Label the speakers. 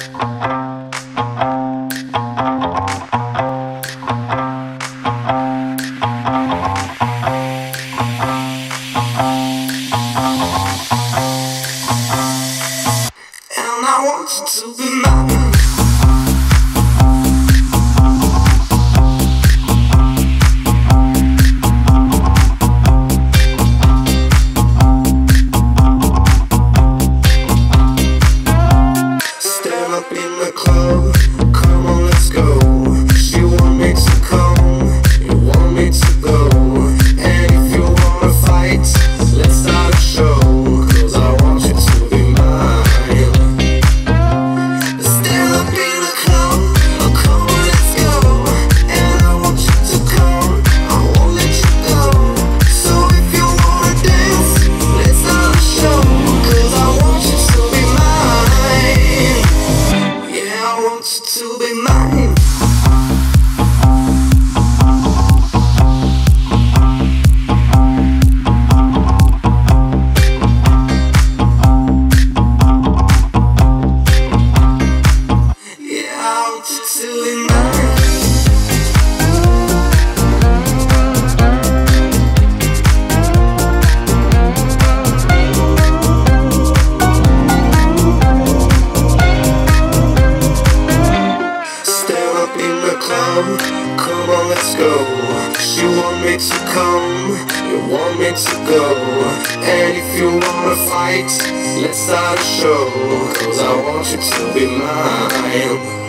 Speaker 1: And I want you to be mine. Stand up in the club, come on, let's go. She want me to come, you want me to go. And if you wanna fight, let's start a show. 'Cause I want you to be mine. Stand up in the club, come on, let's go. And I want you to come, I won't let you go. So if you wanna dance, let's start a show. 'Cause I want you to be mine. Yeah, I want you to be mine. Yeah, I want you to be mine. Stand up in the club, come on, let's go. She want me to come, you want me to go. And if you wanna fight, let's start a show. 'Cause I want you to be mine.